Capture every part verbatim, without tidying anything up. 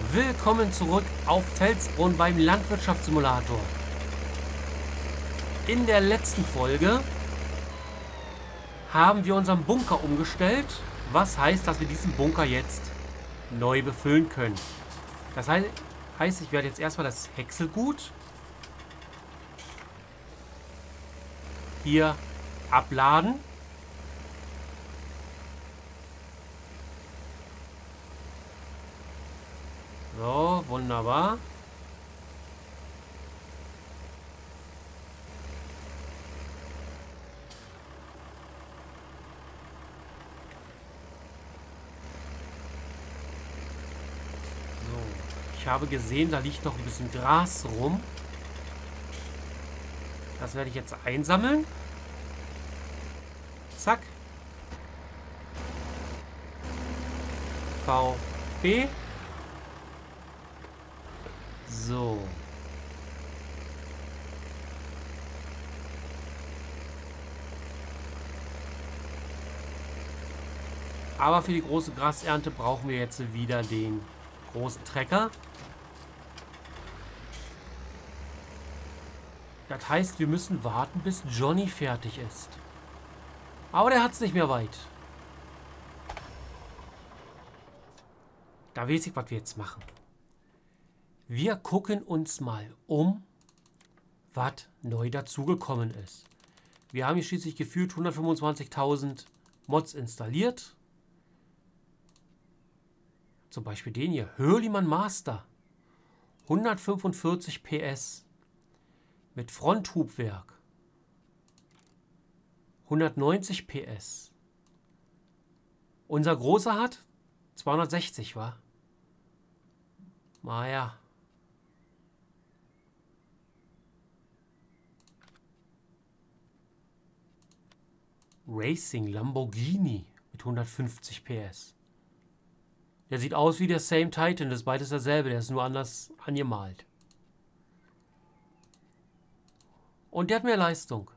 Willkommen zurück auf Felsbrunn beim Landwirtschaftssimulator. In der letzten Folge haben wir unseren Bunker umgestellt, was heißt, dass wir diesen Bunker jetzt neu befüllen können. Das heißt, ich werde jetzt erstmal das Häckselgut hier abladen. So, wunderbar. So, ich habe gesehen, da liegt noch ein bisschen Gras rum. Das werde ich jetzt einsammeln. Zack. V B. So. Aber für die große Grasernte brauchen wir jetzt wieder den großen Trecker. Das heißt, wir müssen warten, bis Johnny fertig ist. Aber der hat es nicht mehr weit. Da weiß ich, was wir jetzt machen. Wir gucken uns mal um, was neu dazugekommen ist. Wir haben hier schließlich gefühlt hundertfünfundzwanzigtausend Mods installiert. Zum Beispiel den hier, Hurleyman Master. hundertfünfundvierzig P S. Mit Fronthubwerk. hundertneunzig P S. Unser großer hat zweihundertsechzig, wa? Naja. Racing Lamborghini mit hundertfünfzig P S. Der sieht aus wie der Same Titan, das ist beides dasselbe, der ist nur anders angemalt. Und der hat mehr Leistung.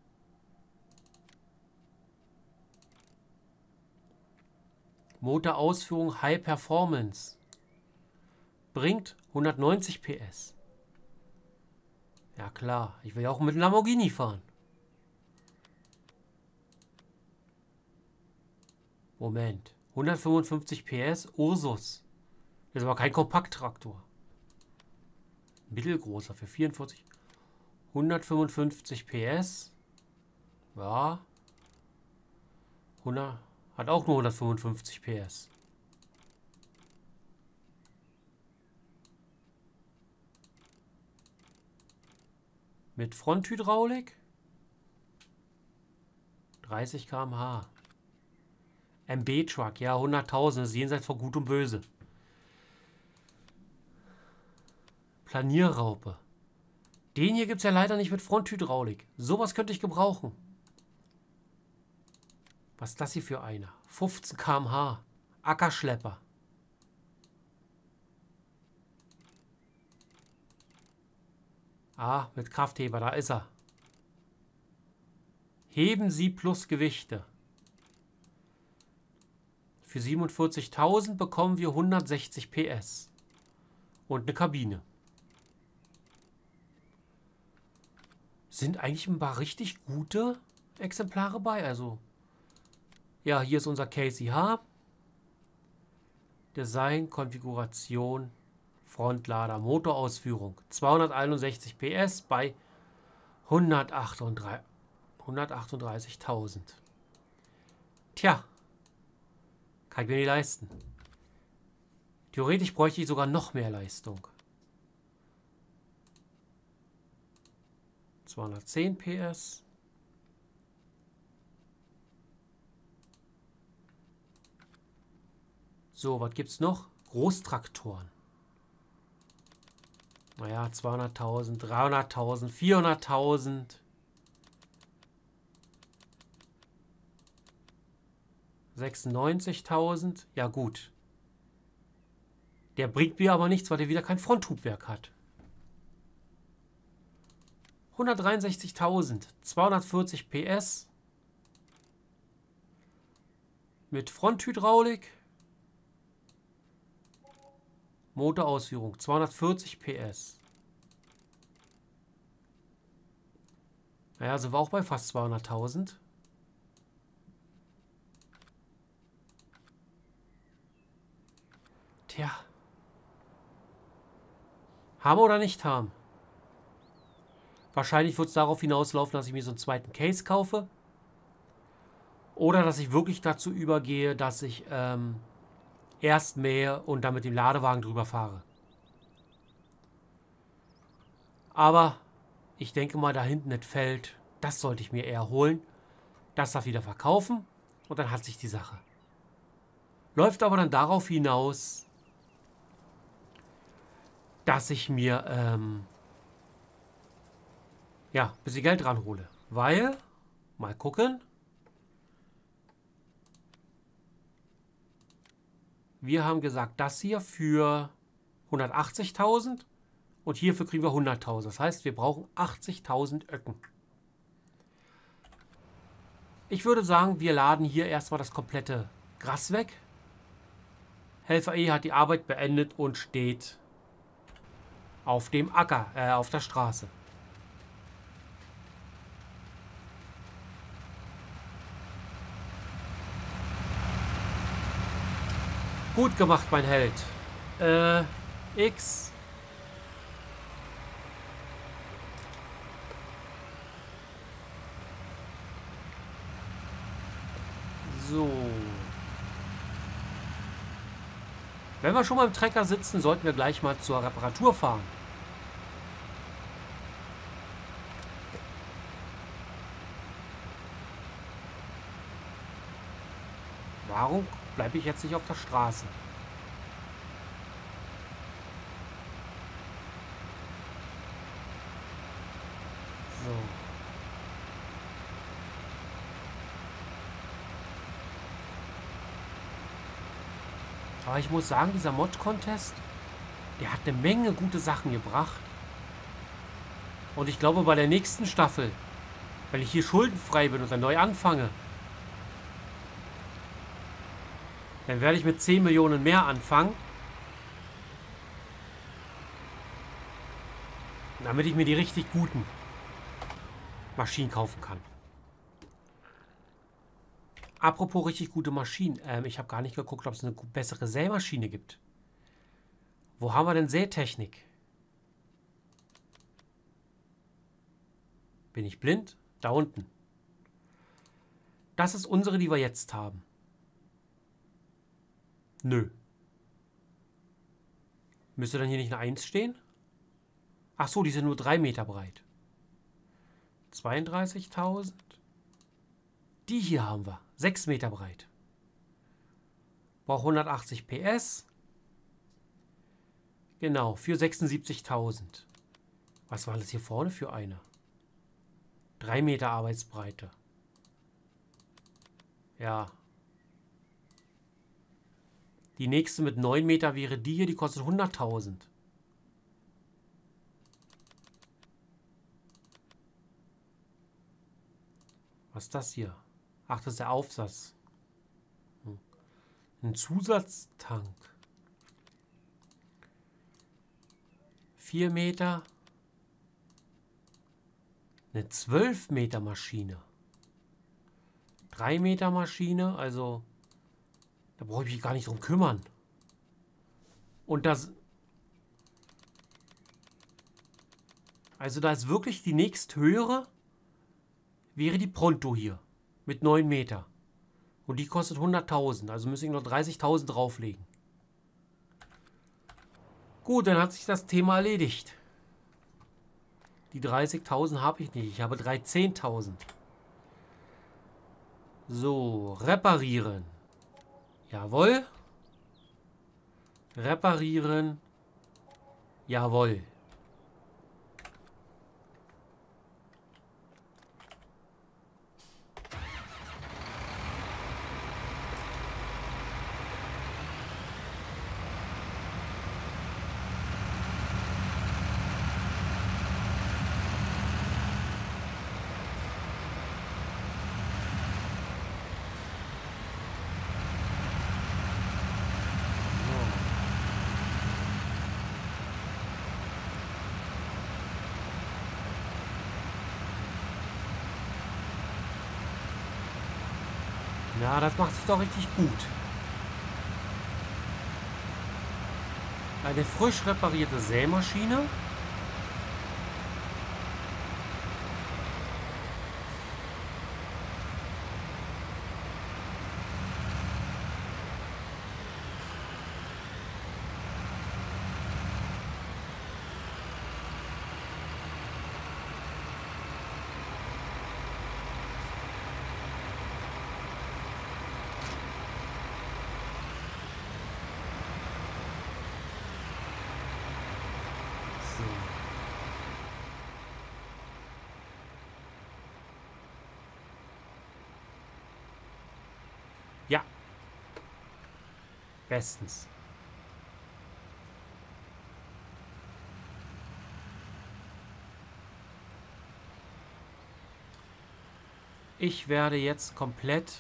Motorausführung High Performance. Bringt hundertneunzig P S. Ja klar, ich will ja auch mit einem Lamborghini fahren. Moment. hundertfünfundfünfzig P S, Ursus. Das ist aber kein Kompakttraktor. Mittelgroßer für vierundvierzig. hundertfünfundfünfzig P S. Ja. hundert, hat auch nur hundertfünfundfünfzig P S. Mit Fronthydraulik. dreißig Kilometer pro Stunde. M B-Truck, ja, hunderttausend, ist jenseits von Gut und Böse. Planierraupe. Den hier gibt es ja leider nicht mit Fronthydraulik. Sowas könnte ich gebrauchen. Was ist das hier für einer? fünfzehn Kilometer pro Stunde. Ackerschlepper. Ah, mit Kraftheber, da ist er. Heben Sie plus Gewichte. Für siebenundvierzigtausend bekommen wir hundertsechzig P S. Und eine Kabine. Sind eigentlich ein paar richtig gute Exemplare bei. Also, ja, hier ist unser K C H. Design, Konfiguration, Frontlader, Motorausführung. zweihunderteinundsechzig P S bei hundertachtunddreißigtausend. Tja. Kann ich mir nicht leisten. Theoretisch bräuchte ich sogar noch mehr Leistung. zweihundertzehn P S. So, was gibt's noch? Großtraktoren. Naja, zweihunderttausend, dreihunderttausend, vierhunderttausend. sechsundneunzigtausend. Ja gut. Der bringt mir aber nichts, weil der wieder kein Fronthubwerk hat. hundertdreiundsechzigtausend. zweihundertvierzig P S. Mit Fronthydraulik. Motorausführung zweihundertvierzig P S. Naja, sind wir auch bei fast zweihunderttausend. Tja. Haben oder nicht haben? Wahrscheinlich wird es darauf hinauslaufen, dass ich mir so einen zweiten Case kaufe. Oder dass ich wirklich dazu übergehe, dass ich ähm, erst mähe und dann mit dem Ladewagen drüber fahre. Aber ich denke mal, da hinten das Feld, das sollte ich mir eher holen. Das darf wieder verkaufen und dann hat sich die Sache. Läuft aber dann darauf hinaus, dass ich mir ähm, ja, ein bisschen Geld ranhole. Weil, mal gucken, wir haben gesagt, das hier für hundertachtzigtausend und hierfür kriegen wir hunderttausend. Das heißt, wir brauchen achtzigtausend Öcken. Ich würde sagen, wir laden hier erstmal das komplette Gras weg. Helfer E hat die Arbeit beendet und steht auf dem Acker, äh, auf der Straße. Gut gemacht, mein Held. Äh, X. So. Wenn wir schon mal im Trecker sitzen, sollten wir gleich mal zur Reparatur fahren. Warum bleibe ich jetzt nicht auf der Straße? So. Aber ich muss sagen, dieser Mod-Contest, der hat eine Menge gute Sachen gebracht. Und ich glaube, bei der nächsten Staffel, wenn ich hier schuldenfrei bin und dann neu anfange, dann werde ich mit zehn Millionen mehr anfangen. Damit ich mir die richtig guten Maschinen kaufen kann. Apropos richtig gute Maschinen. Ähm, ich habe gar nicht geguckt, ob es eine bessere Sämaschine gibt. Wo haben wir denn Sätechnik? Bin ich blind? Da unten. Das ist unsere, die wir jetzt haben. Nö. Müsste dann hier nicht eine eins stehen? Ach so, die sind nur drei Meter breit. zweiunddreißigtausend. Die hier haben wir. sechs Meter breit. Braucht hundertachtzig P S. Genau, für sechsundsiebzigtausend. Was war das hier vorne für eine? drei Meter Arbeitsbreite. Ja. Die nächste mit neun Meter wäre die hier, die kostet hunderttausend. Was ist das hier? Ach, das ist der Aufsatz. Hm. Ein Zusatztank. vier Meter. Eine zwölf Meter Maschine. drei Meter Maschine, also da brauche ich mich gar nicht drum kümmern. Und das... Also da ist wirklich die nächsthöhere, wäre die Pronto hier. Mit neun Meter. Und die kostet hunderttausend. Also müssen ich noch dreißigtausend drauflegen. Gut, dann hat sich das Thema erledigt. Die dreißigtausend habe ich nicht. Ich habe dreizehntausend. So, reparieren. Jawohl. Reparieren. Jawohl. Ja, das macht sich doch richtig gut. Eine frisch reparierte Sämaschine. Ja. Bestens. Ich werde jetzt komplett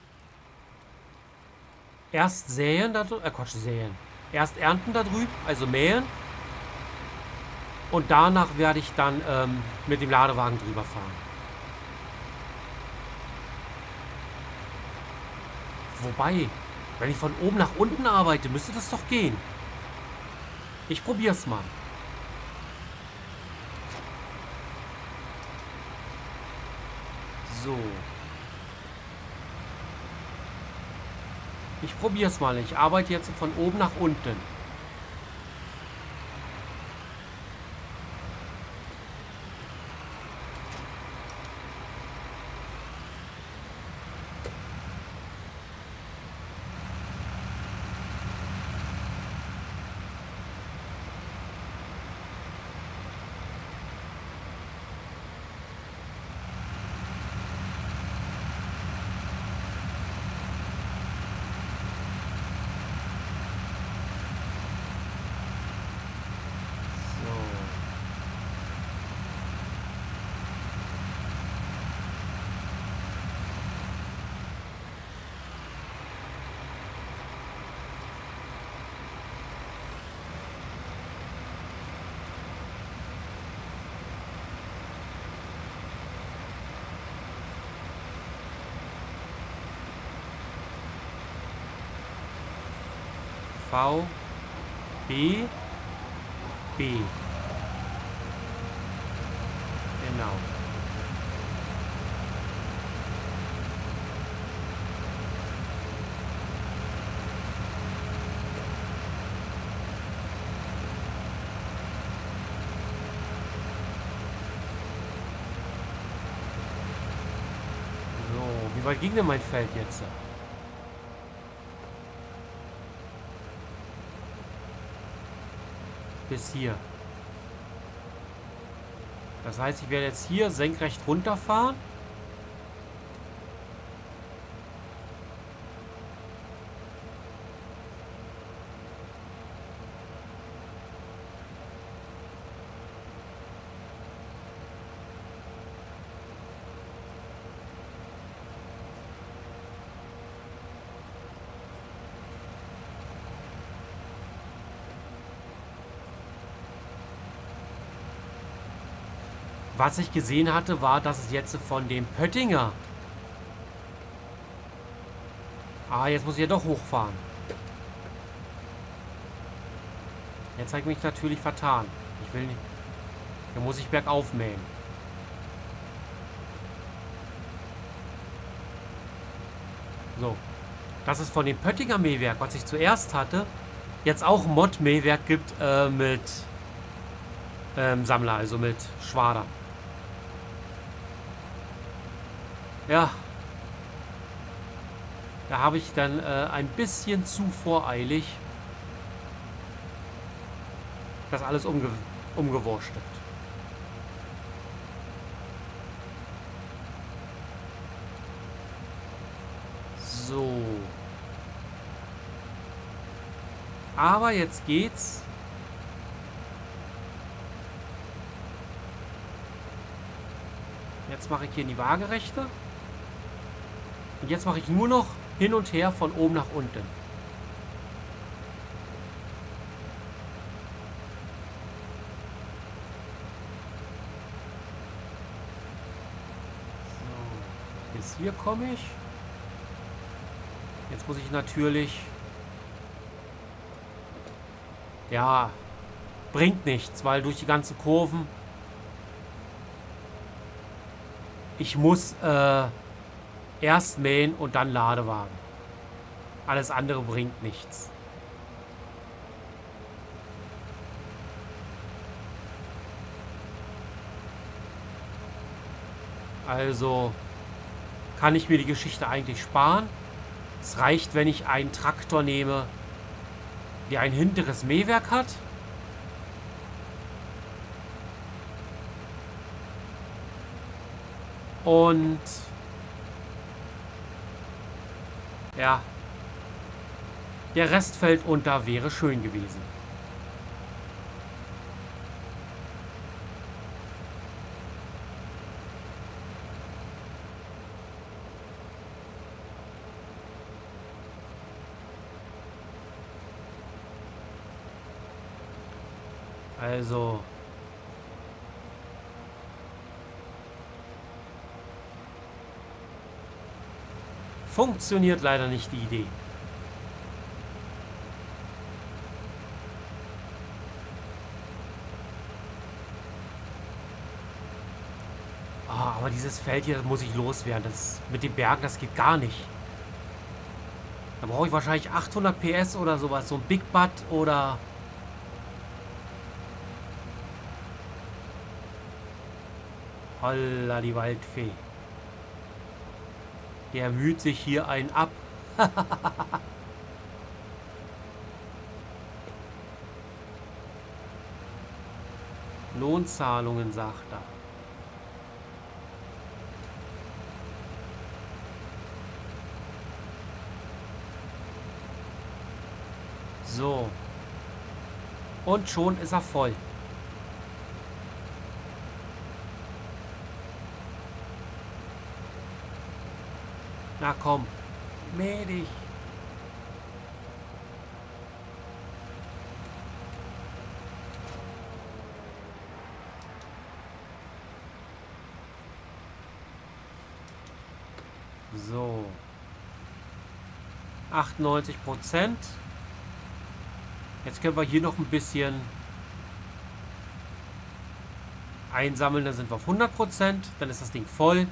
erst säen, da drüben, äh Quatsch, säen. Erst ernten da drüben, also mähen. Und danach werde ich dann ähm, mit dem Ladewagen drüber fahren. Wobei, wenn ich von oben nach unten arbeite, müsste das doch gehen. Ich probiere es mal. So. Ich probiere es mal. Ich arbeite jetzt von oben nach unten. V, B, B. Genau. So, wie weit ging denn mein Feld jetzt? Bis hier. Das heißt, ich werde jetzt hier senkrecht runterfahren. Was ich gesehen hatte, war, dass es jetzt von dem Pöttinger... Ah, jetzt muss ich ja doch hochfahren. Jetzt habe ich mich natürlich vertan. Ich will nicht... Dann muss ich bergauf mähen. So. Dass es von dem Pöttinger Mähwerk, was ich zuerst hatte, jetzt auch Mod-Mähwerk gibt äh, mit ähm, Sammler, also mit Schwader. Ja, da habe ich dann äh, ein bisschen zu voreilig das alles umge umgewurschtelt. So. Aber jetzt geht's. Jetzt mache ich hier in die Waagerechte. Und jetzt mache ich nur noch hin und her von oben nach unten. So, bis hier komme ich. Jetzt muss ich natürlich... Ja, bringt nichts, weil durch die ganzen Kurven... Ich muss äh, erst mähen und dann Ladewagen. Alles andere bringt nichts. Also kann ich mir die Geschichte eigentlich sparen. Es reicht, wenn ich einen Traktor nehme, der ein hinteres Mähwerk hat. Und ja, der Rest fällt unter, wäre schön gewesen. Also funktioniert leider nicht die Idee. Ah, aber dieses Feld hier, das muss ich loswerden. Das mit den Bergen, das geht gar nicht. Da brauche ich wahrscheinlich achthundert P S oder sowas. So ein Big Butt oder... Holla, die Waldfee. Der müht sich hier einen ab. Lohnzahlungen, sagt er. So. Und schon ist er voll. Na komm, mäh dich. So. achtundneunzig Prozent. Jetzt können wir hier noch ein bisschen einsammeln. Dann sind wir auf hundert Prozent. Dann ist das Ding voll.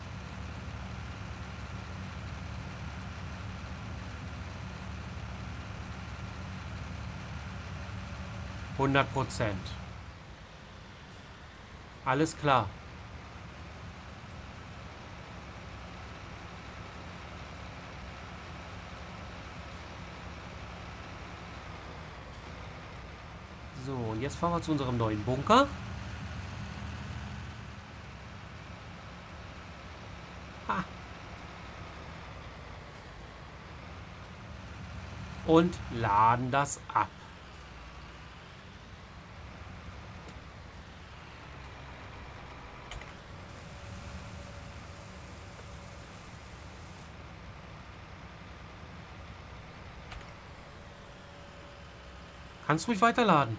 hundert Prozent. Alles klar. So, und jetzt fahren wir zu unserem neuen Bunker. Ha. Und laden das ab. Kannst ruhig weiterladen.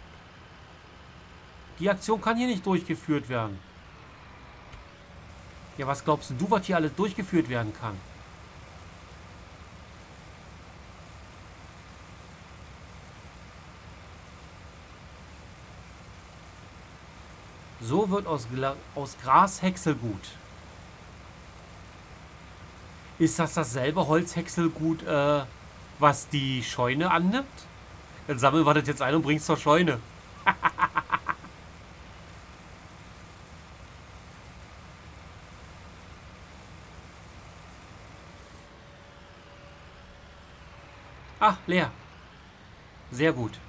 Die Aktion kann hier nicht durchgeführt werden. Ja, was glaubst du, was hier alles durchgeführt werden kann? So wird aus, Gla aus Gras Häckselgut. Ist das dasselbe Holzhäckselgut, äh, was die Scheune annimmt? Dann sammeln wir das jetzt ein und bringen es zur Scheune. Ah, leer. Sehr gut.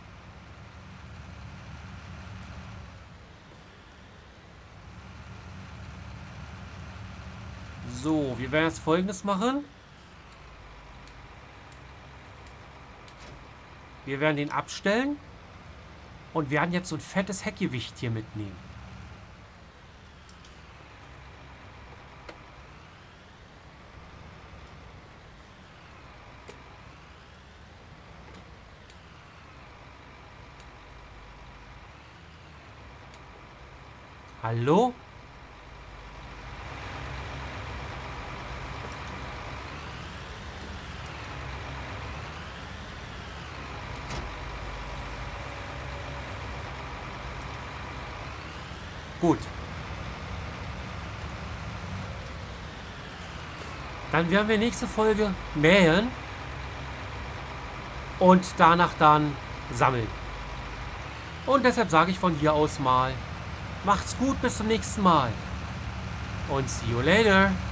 So, wir werden jetzt Folgendes machen. Wir werden den abstellen und werden jetzt so ein fettes Heckgewicht hier mitnehmen. Hallo? Gut. Dann werden wir nächste Folge mähen und danach dann sammeln. Und deshalb sage ich von hier aus mal, macht's gut, bis zum nächsten Mal. Und see you later.